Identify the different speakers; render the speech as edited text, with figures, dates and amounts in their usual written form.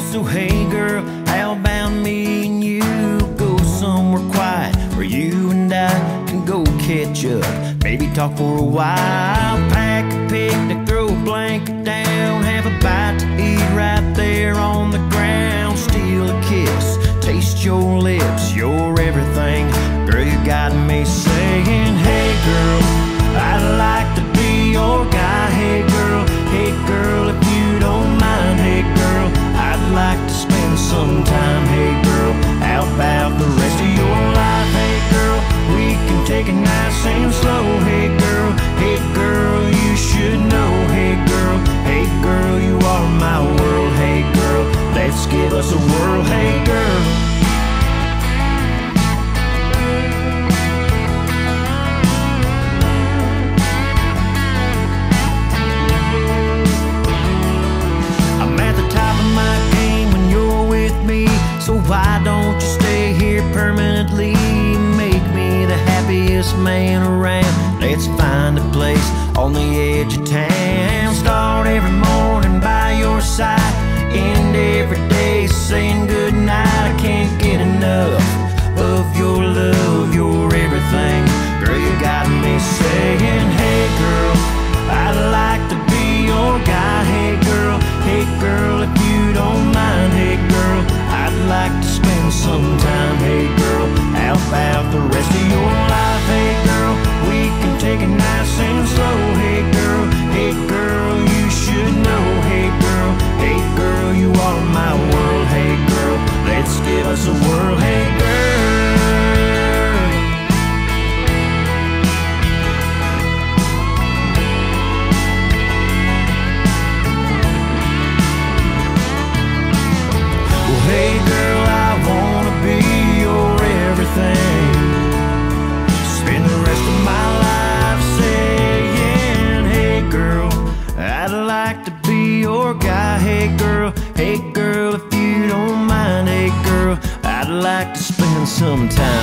Speaker 1: So hey girl, how about me and you go somewhere quiet where you and I can go catch up, maybe talk for a while, pack a picnic, throw a blanket down, have a bite to eat right there on the ground, steal a kiss, taste your lips, you're everything. Girl, you got me saying, hey girl, I'd like to be your guy. Hey girl, if you don't mind. Hey girl, I'd like to spend some time. Hey girl, how about the rest of your life? Hey girl, we can take it nice and slow. Hey girl, you should know. Hey girl, you are my world. Hey girl, let's give us a whirl. Hey girl. So why don't you stay here permanently? Make me the happiest man around. Let's find a place on the edge of town. Start every morning by your side, end every day saying goodnight. I can't get enough of your love, you're everything. Girl, you got me saying, hey girl, I'd like to be your guy. Hey girl, if you don't mind. Hey girl, I'd like to spend some time. Hey girl, how about the rest of your life? Hey girl, we can take it nice and slow. Hey girl, you should know. Hey girl, you are my world. Hey girl, let's give us a whirl. Hey girl. Hey girl, I wanna be your everything. Spend the rest of my life saying, hey girl, I'd like to be your guy. Hey girl, if you don't mind. Hey girl, I'd like to spend some time.